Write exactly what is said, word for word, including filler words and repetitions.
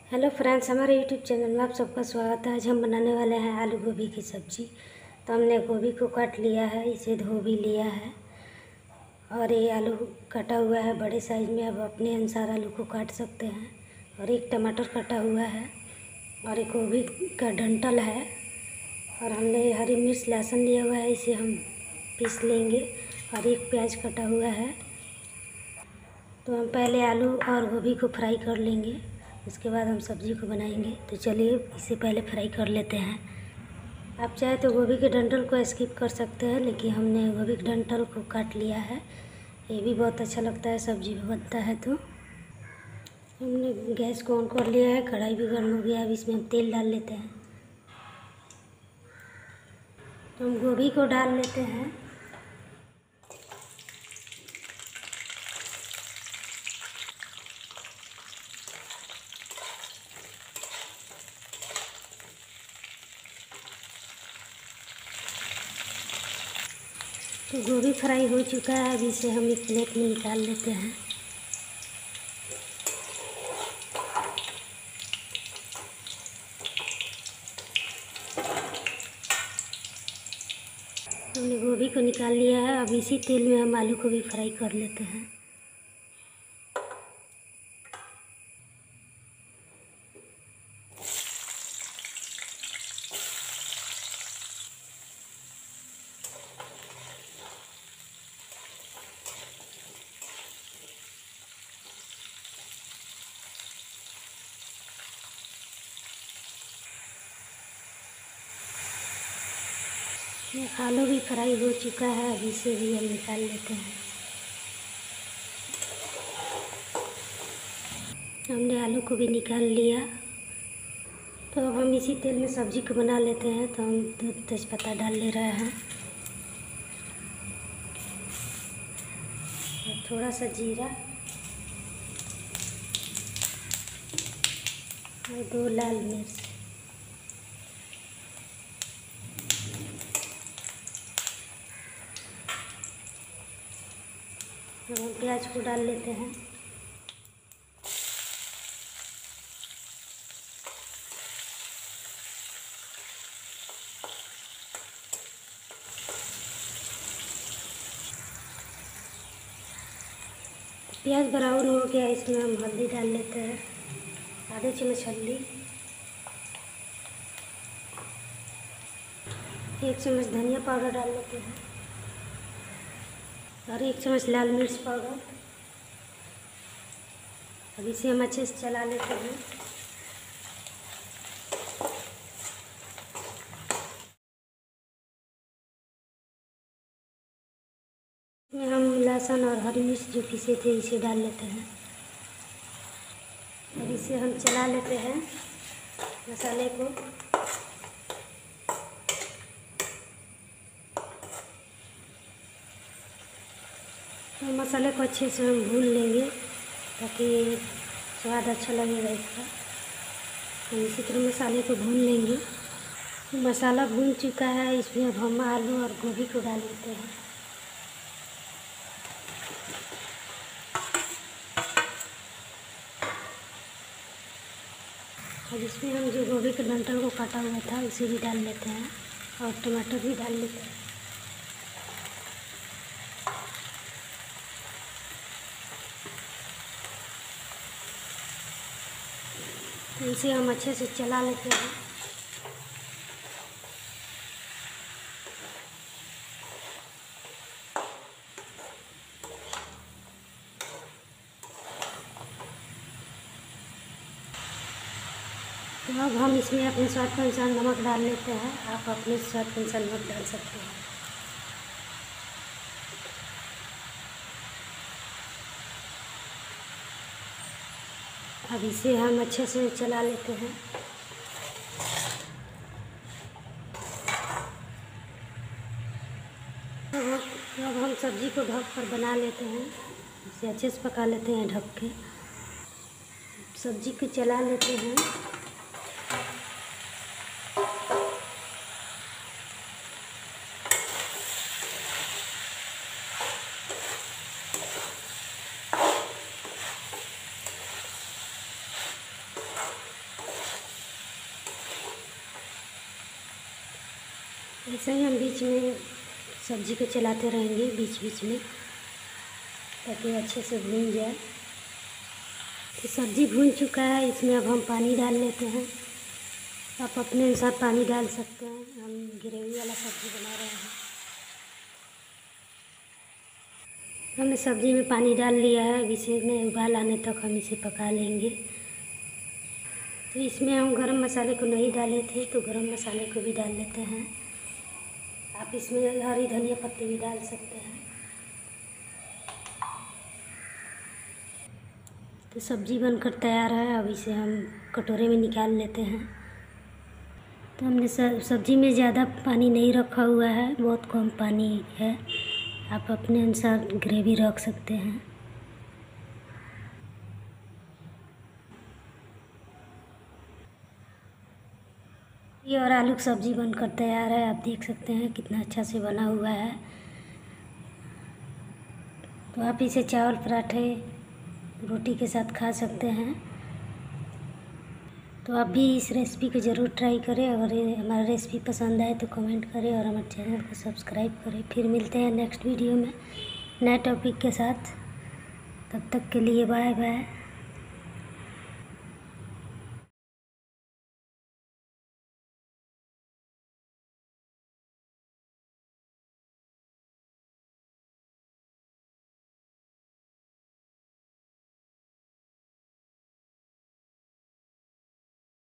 Hello friends, हमारे YouTube channel में आप सबका स्वागत है। आज हम बनाने वाले हैं आलू गोभी की सब्ज़ी। तो हमने गोभी को काट लिया है, इसे धो भी लिया है और ये आलू कटा हुआ है बड़े साइज़ में। अब अपने अनुसार आलू को काट सकते हैं। और एक टमाटर कटा हुआ है और एक गोभी का डंठल है और हमने हरी मिर्च लहसुन लिया हुआ है, इसे हम पीस लेंगे। और एक प्याज कटा हुआ है। तो हम पहले आलू और गोभी को फ्राई कर लेंगे, उसके बाद हम सब्ज़ी को बनाएंगे। तो चलिए इसे पहले फ्राई कर लेते हैं। आप चाहे तो गोभी के डंठल को स्किप कर सकते हैं, लेकिन हमने गोभी के डंठल को काट लिया है। ये भी बहुत अच्छा लगता है, सब्ज़ी भी बनता है। तो हमने गैस को ऑन कर लिया है, कढ़ाई भी गर्म हो गया। अब इसमें हम तेल डाल लेते हैं। तो हम गोभी को डाल लेते हैं। तो गोभी फ्राई हो चुका है। अब इसे हम एक प्लेट में निकाल लेते हैं। हमने गोभी को निकाल लिया है। अब इसी तेल में हम आलू को भी फ्राई कर लेते हैं। आलू भी फ्राई हो चुका है। अब इसे भी हम निकाल लेते हैं। हमने आलू को भी निकाल लिया। तो अब हम इसी तेल में सब्ज़ी को बना लेते हैं। तो हम दो तेज़पत्ता डाल ले रहे हैं और थोड़ा सा जीरा और दो लाल मिर्च। अब हम प्याज को डाल लेते हैं। प्याज ब्राउन हो गया, इसमें हम हल्दी डाल लेते हैं, आधे चम्मच हल्दी, एक चम्मच धनिया पाउडर डाल लेते हैं और एक चम्मच लाल मिर्च पाउडर। अब इसे हम अच्छे से चला लेते हैं। इसमें हम लहसुन और हरी मिर्च जो पीसे थे इसे डाल लेते हैं और इसे हम चला लेते हैं मसाले को। तो मसाले को अच्छे से हम भून लेंगे ताकि स्वाद अच्छा लगेगा इसका। हम इसी तरह मसाले को भून लेंगे। तो मसाला भून चुका है, इसमें अब हम आलू और गोभी को डाल देते हैं। अब इसमें हम जो गोभी के डंठल को काटा हुआ था उसे भी डाल लेते हैं और टमाटर भी डाल लेते हैं। तो इसे हम अच्छे से चला लेते हैं। तो अब हम इसमें अपने स्वाद के अनुसार नमक डाल लेते हैं। आप अपने स्वाद के अनुसार नमक डाल सकते हैं। अब इसे हम अच्छे से चला लेते हैं। अब हम सब्ज़ी को ढक कर बना लेते हैं। इसे अच्छे से पका लेते हैं ढक के। सब्ज़ी को चला लेते हैं। ऐसे ही हम बीच में सब्ज़ी को चलाते रहेंगे बीच बीच में, ताकि अच्छे से भून जाए। तो सब्ज़ी भून चुका है, इसमें अब हम पानी डाल लेते हैं। आप अपने अनुसार पानी डाल सकते हैं, हम ग्रेवी वाला सब्ज़ी बना रहे हैं। हमने सब्ज़ी में पानी डाल लिया है, अब इसे में उबाल आने तक हम इसे पका लेंगे। तो इसमें हम गरम मसाले को नहीं डाले थे, तो गरम मसाले को भी डाल लेते हैं। आप इसमें हरी धनिया पत्ती भी डाल सकते हैं। तो सब्ज़ी बनकर तैयार है, अब इसे हम कटोरे में निकाल लेते हैं। तो हमने सब्ज़ी में ज़्यादा पानी नहीं रखा हुआ है, बहुत कम पानी है। आप अपने अनुसार ग्रेवी रख सकते हैं। ये और आलू की सब्ज़ी बनकर तैयार है, आप देख सकते हैं कितना अच्छा से बना हुआ है। तो आप इसे चावल पराठे रोटी के साथ खा सकते हैं। तो आप भी इस रेसिपी को ज़रूर ट्राई करें। अगर ये हमारा रेसिपी पसंद आए तो कमेंट करें और हमारे चैनल को सब्सक्राइब करें। फिर मिलते हैं नेक्स्ट वीडियो में नए टॉपिक के साथ। तब तक के लिए बाय बाय।